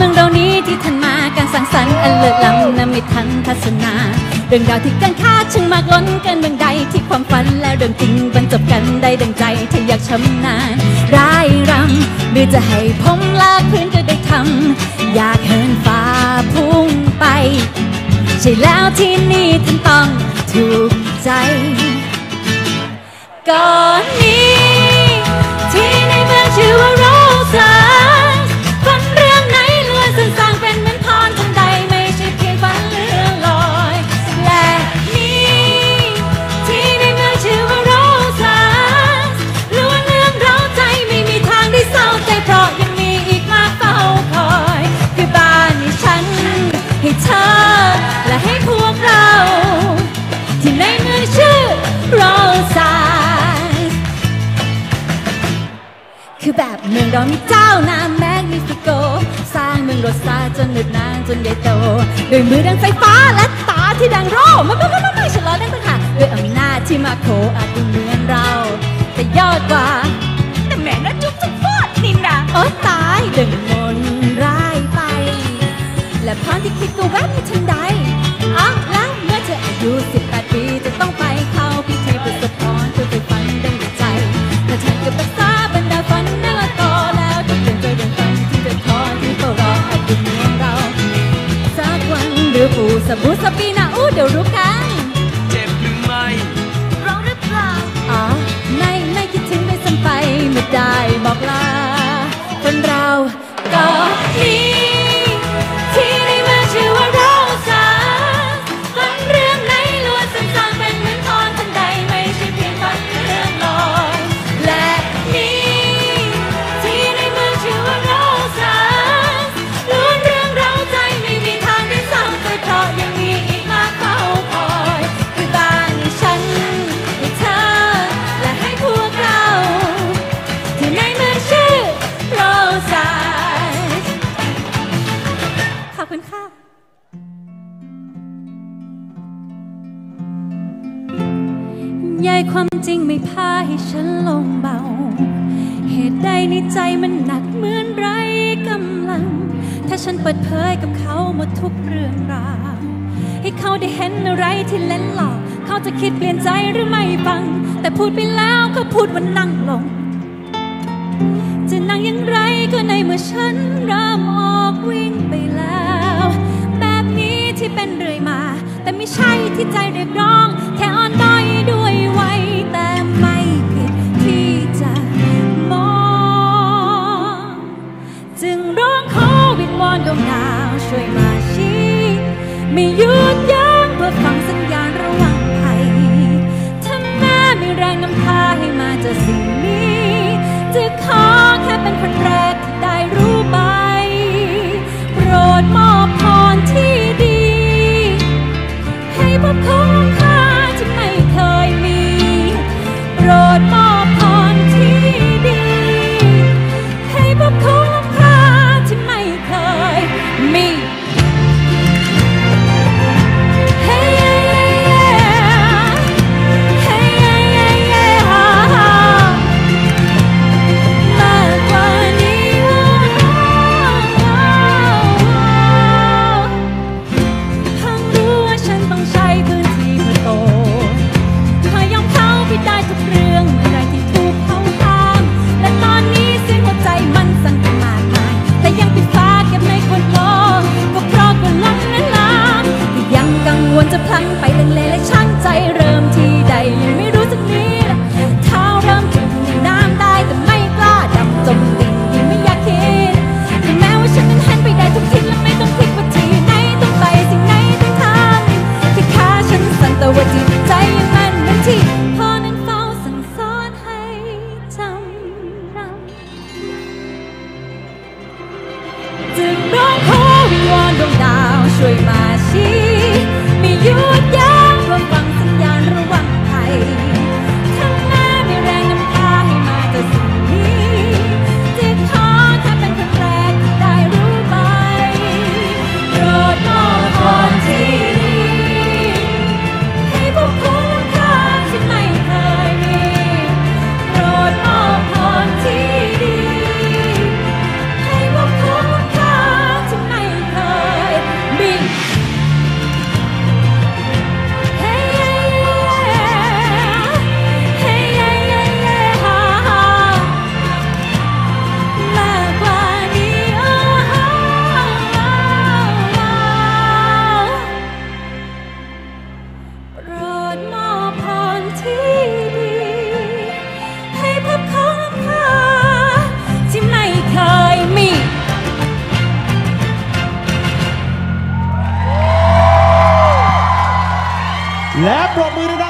มืองเรานี้ที่ท่านมาการสร้างสรรค์อันเลิศล้ำนั้นไม่ทันทัศนาเรื่องราวที่เกินคาดช่างมากล้นเกินเมืองใดที่ความฝันและเรื่องจริงบรรจบกันได้ดังใจที่อยากชำนาญร่ายรำหรือจะให้ผมลากพื้นก็ได้ทำอยากเหินฟ้าพุ่งไปใช่แล้วที่นี่ท่านต้องถูกใจก่อนนี้ที่ในเมืองชื่อว่าโรซาฝันเรื่องไหนล้วนสร้างเป็นเหมือนพรทันใดไม่ใช่เพียงฝันเลื่อนลอยและนี่ที่ในเมืองชื่อว่าโรซาล้วนเรื่องเร้าใจไม่มีทางได้เศร้าใจเพราะยังมีอีกมากเฝ้าคอยคือบ้านให้ฉันให้เธอและให้พวกเราที่ในเมืองชื่อโรซาคือแบบเมืองเรามีเจ้านาแมกนิฟิโกสร้างเมืองโรซาจนเนิดนานจนใหญ่โตด้วยมือดังไฟฟ้าและตาที่ดังโร่ไม่ฉลาดนั่นต่างหากด้วยอำนาจที่มาโคอาจดูเหมือนเราแต่ยอดกว่าแต่แม่น่าจุ๊บจุ๊บฟอดนินนะโอ้ตายดึงมนร้ายไปและพรที่คิดก็แวบในทันใดอ้าวแล้วเมื่อเธออายุ18 ปีจะต้องไปเข้าพิธีประสบพรเพื่อไปฝันดังใจแต่ฉันก็ภาษาบรรดาฝันนั่นละต่อแล้วจะเปลี่ยนใจเรื่องฝันที่จะทอนที่เฝ้ารออาจดูเหมือนเราสักวันหรือปู่สบู่สปีนาเดี๋ยวรู้กันเจ็บหรือไม่ร้องหรือเปล่าอ๋อไม่คิดถึงได้ซ้ำไปไม่ได้บอกลาคนเราก็นี้ที่ในเมืองชื่อว่าโรซาฝันเรื่องไหนล้วนสร้างเป็นเหมือนพรทันใดไม่ใช่เพียงฝันเรื่องลอยและนี่ที่ในเมืองชื่อว่าโรซาล้วนเรื่องเร้าใจไม่มีทางได้เศร้าใจเพราะยังมีอีกมากเฝ้าคอยคือบ้านให้ฉันให้เธอและให้พวกเราที่ในเมืองชื่อโรซาขอบคุณค่ะยายความจริงไม่พาให้ฉันลงเบาเหตุใดในใจมันหนักเหมือนไร้กำลังถ้าฉันเปิดเผยกับเขาหมดทุกเรื่องราวให้เขาได้เห็นอะไรที่เล่นหลอกเขาจะคิดเปลี่ยนใจหรือไม่ฟังแต่พูดไปแล้วก็พูดว่านั่งลงจะนั่งอย่างไรก็ในเมื่อฉันเริ่มออกวิ่งไปแล้วแบบนี้ที่เป็นเรื่อยมาแต่ไม่ใช่ที่ใจเรียกร้องแค่อ่อนด้อยด้วยวัยแต่ไม่ผิดที่จะมองจึงร้องขอวิงวอนดวงดาวช่วยมาชี้ไม่หยุดยั้งเพื่อฟังสัญญาณระวังภัยถ้าแม้มีแรงนำพาให้มาเจอสิ่งนี้จะขอแค่เป็นคนแรกที่ได้รู้ใบโปรดมอบพรที่ดีให้พบของข้าที่ไม่และปรบมือ